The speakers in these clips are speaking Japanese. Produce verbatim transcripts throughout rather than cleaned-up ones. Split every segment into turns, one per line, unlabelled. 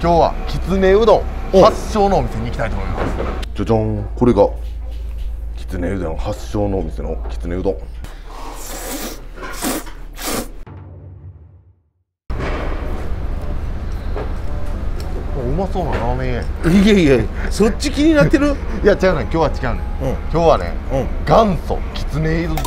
今日はきつねうどん発祥のお店に行きたいと思います。じゃじゃん、これがきつねうどん発祥のお店のきつねうどん。うまそうなラーメン屋。
いやいや、そっち気になってる。
いや違うね、今日は違うね、うん、今日はね、うん、元祖きつねうどん。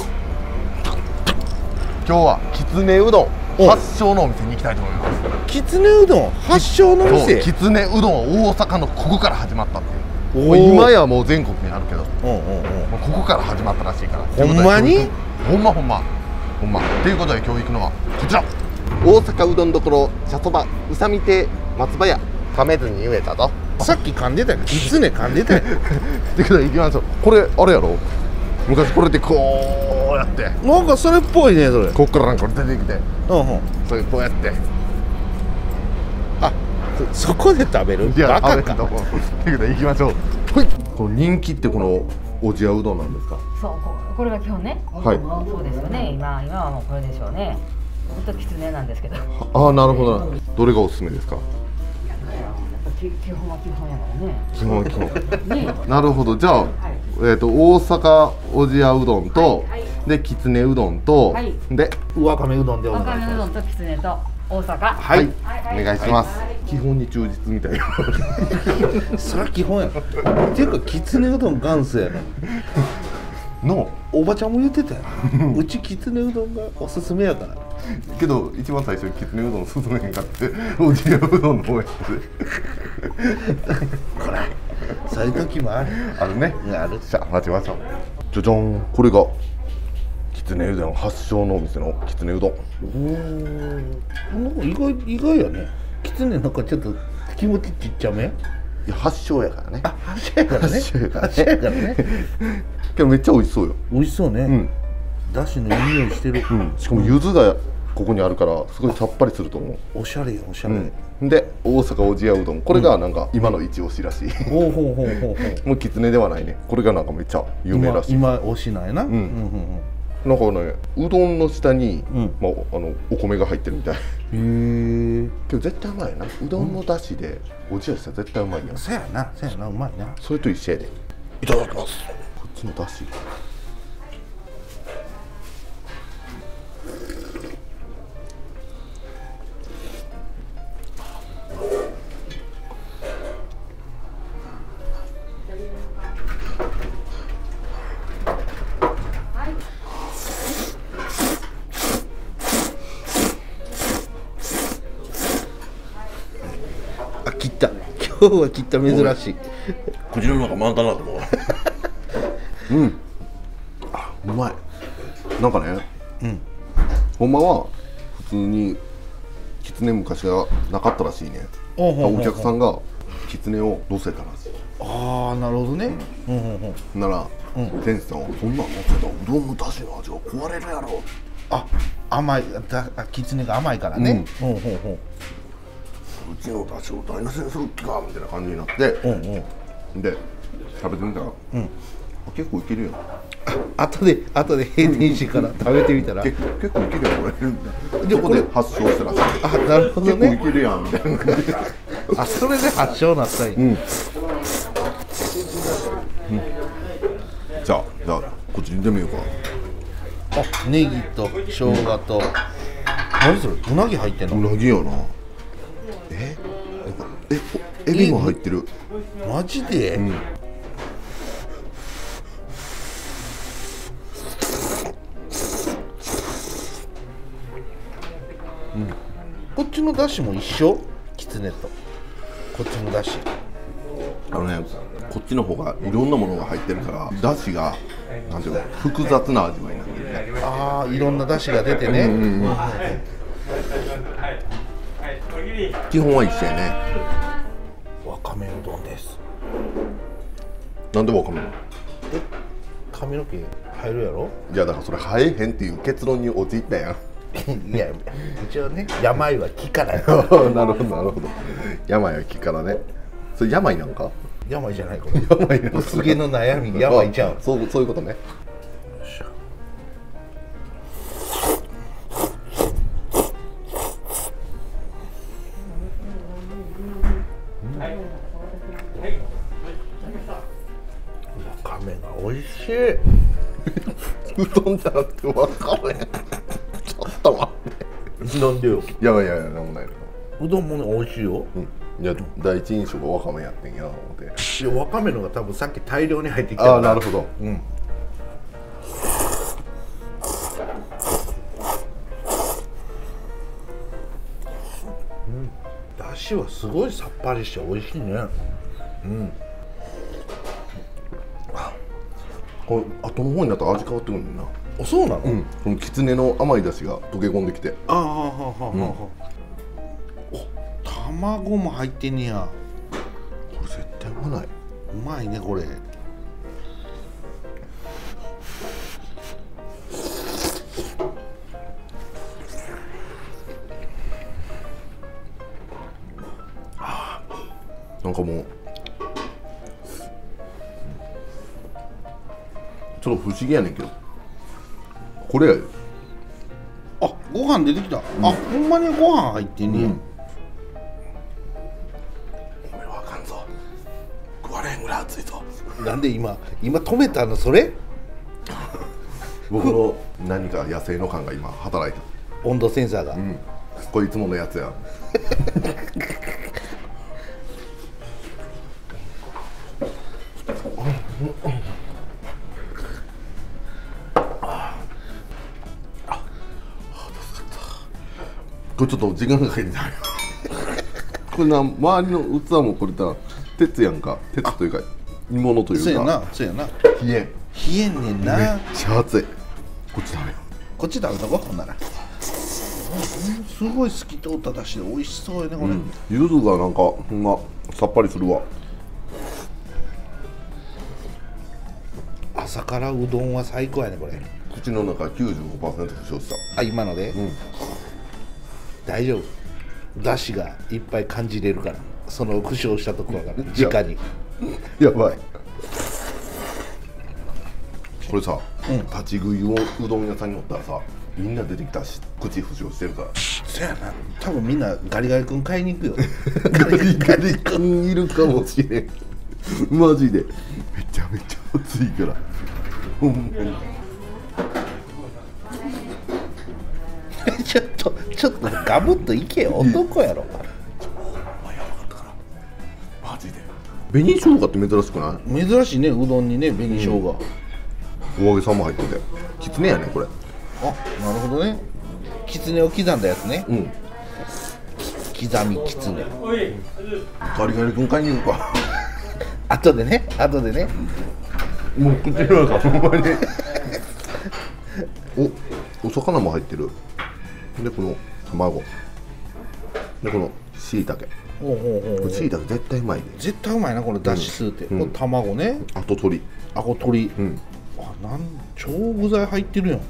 今日はきつねうどん発祥のお店に行きたいと思います。
きつねうどん発祥の店。
きつねうどんは大阪のここから始まったっていう。今やもう全国にあるけど、ここから始まったらしいから。
ほんまに？
ほんまほんまほんま。ということで今日行くのはこちら、大阪うどんどころ茶そば宇佐美亭松葉屋。噛めずに言えたぞ。
さっき噛んでたよ。きつね噛んでたよ。
ってことで行きましょう。これあれやろ、昔これでこうやって、
なんかそれっぽいね。それ
こっからなんか出てきて、うんうん、それこうやって、
あ、そこで食べる？
いや、
バカか。
ということで行きましょう。はい。この人気ってこのおじやうどんなんですか？
そう、これが基本ね。はい。そうですよね。今今はもうこれでしょうね。ほんときつねなんですけど。
ああ、なるほど。どれがおすすめですか？
基本は基本やからね。
基本は基本。なるほど。じゃあ、えっと大阪おじやうどんとできつねうどんとで
わかめうどんでお
わ
願いします。
かめうどんときつねと大阪。
はい。お願いします。基本に忠実みたいな。
それは基本や。っていうかきつねうどん元祖やな。
の
おばちゃんも言ってたよ。うちきつねうどんがおすすめやから。
けど一番最初にきつねうどん勧めへんかっておじやうどんの方やって。
これそういう時もある。
あるね。
ある。
さあ待ちましょう。じゃじゃん、これがきつねうどん発祥のお店のきつねうどん。
おお、意外意外やね。きつねなんかちょっと気持ちちっちゃめ。
いや発祥やからね。
あ、発祥やからね。発祥やからね。
けどめっちゃ美味しそうよ。
美味しそうね。うん。だしのいい匂いしてる。
うん。しかも柚子がここにあるからすごいさっぱりすると思う。
おしゃれやおしゃれ。
うん、で大阪おじやうどん、これがなんか今の一押しらしい。
ほうほうほうほうほう。
もうきつねではないね。これがなんかめっちゃ有名らしい。
今推しなんやな。うん。うんうん
うん。なんかね、うどんの下に、うん、まああのお米が入ってるみたい。へえ。けど絶対うまいな。うどんの出汁でおじやしたら絶対うまいやん。
そうやな、そうやな、うまいな。
それと一緒やで。いただきます。こっちの出汁。
切った。今日は切った珍しい。
口の中満タンだと思う。うん。あ、うまい。なんかね。うん。ほんまは普通にきつね昔はなかったらしいね。お客さんがきつねを乗せたらしい。
ああ、なるほどね。うんうん
うん。なら店主さんはそんなん乗せたらうどんの出汁の味が壊れるやろ。
あ、甘い。だ、きつねが甘いからね。うんうんうん。
うちの出汁を台無しにする気かみたいな感じになって、うんうん、で食べてみたら、うん、結構いけるよ。
あとで後で閉店してから食べてみたら
結構いけるよこれ。でここで発祥したらしい。
あ、なるほどね。
結構いけるやんみたいな感じで。
あ、それで発祥なったんや。うん。うん、
じゃあじゃあこっちに出てみようか。
あ、ネギと生姜と、何それ、うなぎ入ってんの？
うなぎやな。ええ、エビも入ってる。
マジで？うん、こっちのだしも一緒？きつねとこっちのだし。
あのね、こっちの方がいろんなものが入ってるからだしがなんていうの複雑な味わいになってるね。
ああ、いろんなだしが出てね。うんうんうん、
基本は一緒やね。
わかめうどんです。
なんでわかめ？
え、髪の毛入るやろ？
いやだからそれ生えへんっていう結論に陥ったやん。
いや一応ね、病は気からや。
なるほどなるほど。病は気からね。それ病なんか？
病じゃないこれ。病なの。薄毛の悩み病ちゃう。
そうそういうことね。
わかめが美味しい。
うどんじゃなくてわかめ。ちょっと待って。
なんでよ。
いやいやいや、なんもないの。
うどんもね美味しいよ。
うん。いや、第一印象がわかめやってんや思って。
いやわかめのが多分さっき大量に入ってきたから。
ああ、なるほど。
うん。だしはすごいさっぱりして美味しいね。うん。
これ後の方になったら味変わってくるんだな。
あ、そうなの？
うん。このきつねの甘い出汁が溶け込んできて。
ああ、はあはあはあ。お、卵も入ってんねや。
これ絶対うまない。
うまいねこれ。
なんかもうちょっと不思議やねんけど、これやで。
あ、ご飯出てきた。うん、あ、ほんまにご飯入ってんねや。うん、
お前わかんぞ、食われへんぐらい熱いぞ。
なんで今今止めたのそれ？
僕の何か野生の感が今働いた。
温度センサーが。
うん、これいつものやつや。これちょっと時間がかかるんだよ。これな、周りの器もこれだ鉄やんか。鉄というか煮物というか。
そうやな、そうやな。
冷えん。
冷えんねんな。
めっちゃ熱い。こっちダメよ。
こっち食べとこほんなら。すごい透き通っただしで美味しそうやねこれ。うん、
柚子がなんかほんまさっぱりするわ。
朝からうどんは最高やねこれ。
口の中 きゅうじゅうごパーセント 負傷した。
あ、今ので、うん、大丈夫。だしがいっぱい感じれるから、その負傷したところから直に。
やばい。これさ、うん、立ち食いをうどん屋さんにおったらさ、みんな出てきたし口負傷してるから。
そやな、多分みんなガリガリ君買いに行くよ。
ガリガリ君いるかもしれん。マジでめちゃめちゃ熱いから。ほんまに。
ちょっとちょっとガブッといけよ、男やろ。
マジで。紅生姜って珍しくない？
珍しいね、うどんにね、紅生姜。
うん、お揚げさんも入ってて、きつねやねこれ。
あ、なるほどね。きつねを刻んだやつね。うん。刻みきつね。
ガリガリ君買いに行くか。
後でね、後でね。
もう口の中ほんまに。お、お魚も入ってる。でこの卵。でこのしいたけ。しいたけ絶対うまいね。
絶対うまいなこのだし吸うて。うん、この卵ね。
あと鶏。
あ、こ鶏。うん。あ、なん超具材入ってるやん。うん。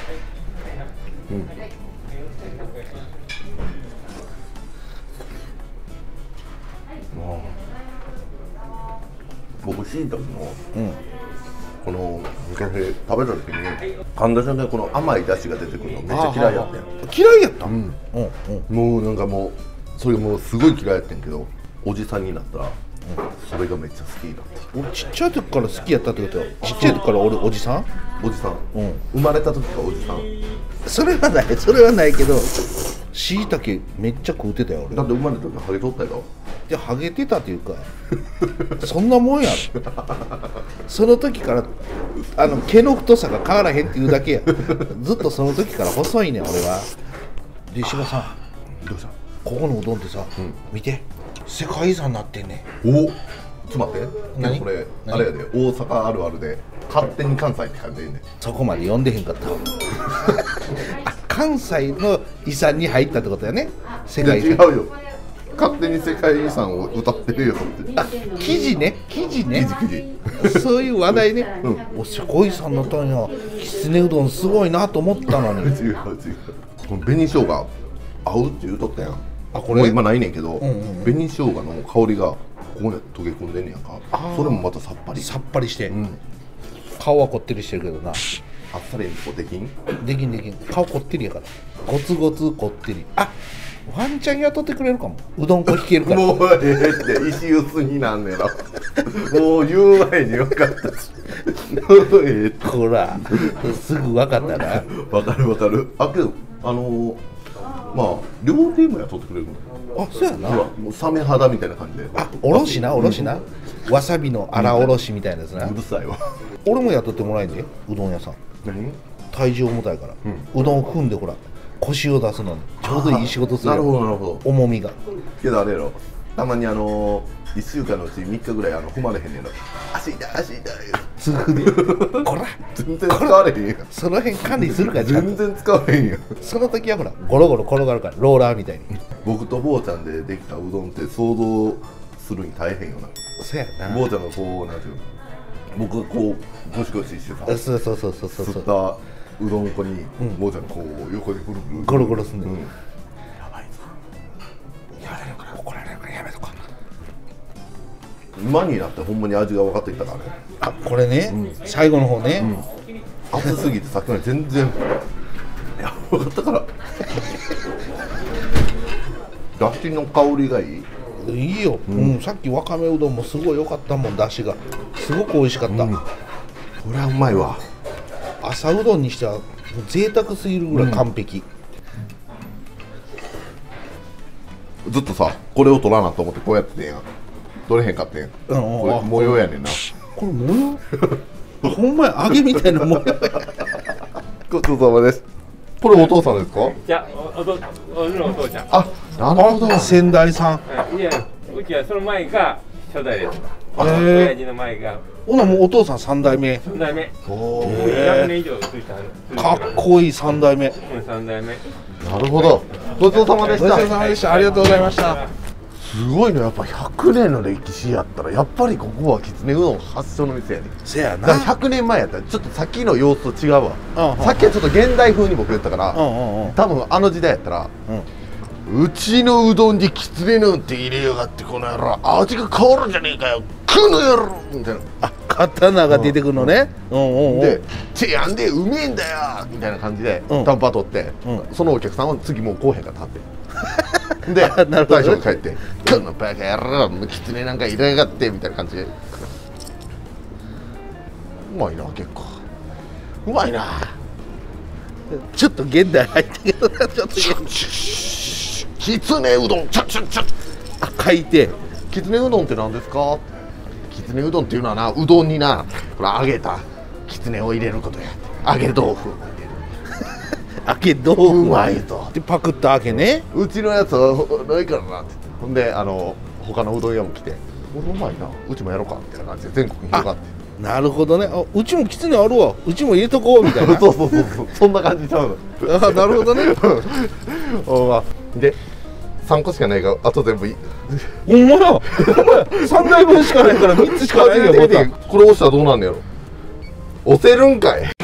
僕しいたけの、うん、この昔食べた時に噛んだ瞬間この甘い出汁が出てくるのめっちゃ嫌いやったん。
嫌いやった、うん、
うん、もうなんかもうそれがもうすごい嫌いやったんけど、おじさんになったら、うん、それがめっちゃ好きになった。
俺ちっちゃい時から好きやったってことよ。ちっちゃい時から俺おじさん
おじさん、うん、生まれた時からおじさん。
それはない、それはないけどしいたけめっちゃ食うてたよ俺。
だって生まれた時ハゲとったやろ。
いや、ハゲてたっていうかそんなもんやろ。その時からあの毛の太さが変わらへんっていうだけや。ずっとその時から細いねん俺は。で、石破さん、どうした？ここのうどんってさ、うん、見て世界遺産になってんねん。
お、ちょっと待って、何これあれやで、大阪あるあるで勝手に関西って感じでいいねん。
そこまで読んでへんかったあ、関西の遺産に入ったってことやね。世界遺産。
違うよ、勝手に世界遺産を歌ってるよって。
あ、記事ね、記事ね、
記事記事
そういう話題ね。うん、お、世界遺産になったんや。きつねうどんすごいなと思ったのに。
違う違う。この紅生姜合うって言うとったやん。あ、これもう今ないねんけど、うんうんうん、紅生姜の香りがここに溶け込んでんねやんか。それもまたさっぱり
さっぱりして、うん、顔はこってりしてるけどな。
あっさりこうできん
できんできん。顔こってりやから、ゴツゴツこってり。あ、 ワンチャン雇ってくれるかも。うどん粉引けるから。
もうええって石臼になんねらもう言う前に分かったしええって
ほらすぐ分かったな。
分かる分かる。あけどあのー、まあ料亭も雇ってくれるの。
あ、そうやな。
ほらもうサメ肌みたいな感じで。
あ、おろしなおろしな、わさびの荒おろしみたいなやつな。
うるさいわ。
俺も雇ってもらえんで、うどん屋さん。
何？
体重重たいから、うどん踏んでほら腰を出すのにちょうどいい仕事する。
なるほどなるほど。
重みが。
けどあれやろ、たまにあのー、いっしゅうかんのうちみっかぐらいあの踏まれへんねんの。足痛い足痛い
すぐでこら
全然使われへんやん。
その辺管理するからちゃんと。
全然使われへんやん。
その時はほらゴロゴロ転がるからローラーみたいに。
僕と坊ちゃんでできたうどんって想像するに大変よな。
そうやな。
坊ちゃんがこうなんていうの、僕がこうゴシゴシしてさ
そうそうそうそうそう
吸ったうどん粉に坊ちゃんがこう横でぐるぐる
ゴロゴロすんで、
うん、
やばいぞ、やめろから怒られるからやめとかな。
今になってほんまに味が分かってきたからね。
あ、これね、うん、最後の方ね、
うん、熱すぎてさっきまで全然いや分かったからだしの香りがいい。
いいよ、うんうん、さっきわかめうどんもすごい良かったもん。だしがすごく美味しかった、うん、
これはうまいわ。
朝うどんにしては贅沢すぎるぐらい完璧、
うん、ずっとさこれを取らなと思ってこうやってんやん、取れへんかってん、うん、これ模様やねんな。
これ模様ほんまや揚げみたいな模様
ごちそうさまです。これお父さんですか？
じゃあ、お父おのお父ちゃん。
あ、なるほど。
先代さん。
いや、うちはその前が初代です。
え
親父の前が。
ほなもうお父さん三代目。
三代目。
お
ひゃくねん以上ついた。
かっこいい三代目。
うん、三代目。
なるほど。ごちそうさまでした。
ごちそうさまでした。ありがとうございました。
すごいね、やっぱひゃくねんの歴史やったらやっぱりここはきつねうどん発祥の店やね。
せやな。
だからひゃくねんまえやったらちょっとさっきの様子と違うわ、
うんうん、
さっきはちょっと現代風に僕言ったから、
うんうんうん、
多分あの時代やったら、うん、うちのうどんにきつねなんて入れやがってこの野郎味が変わるじゃねえかよこの野郎みたいな、
あ、刀が出てくるのね、うんうんうん、
で「チェやんでうめえんだよ」みたいな感じでタンパ取って、うん、そのお客さんは次もう来へんから立ってで大将が帰って「このバカ野郎きつねなんか入れやがって」みたいな感じでうまいな、結構うまいな。
ちょっと現代入ったけどな、ちょっと
きつねうどんちょちょちょ
あ、書いて
きつねうどんって何ですか？きつねうどんっていうのはな、うどんにな、これ揚げたきつねを入れることや。揚げ豆腐
揚げ豆腐
うまいと
でパクッと揚げね。
うちのやつはないからなって。ほんであの他のうどん屋も来て「俺うまいな、うちもやろうか」みたいな感じで全国に広がって。
なるほどね。あ、うちもきつねあるわ、うちも入れとこうみたいな
そうそうそうそう、そんな感じちゃうの。
あ、なるほどね
でさんこしかないからあと全部いい。
ほんまやさんだいぶんしかないからみっつしかないよ。また
これ押したらどうなんねやろ。押せるんかい。